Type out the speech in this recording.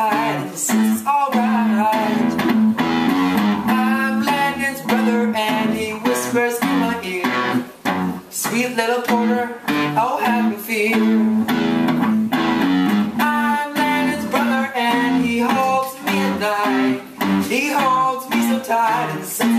tight and he says it's alright. I'm Landon's brother and he whispers in my ear, sweet little porter, oh have no fear. I'm Landon's brother and he holds me at night. He holds me so tight and says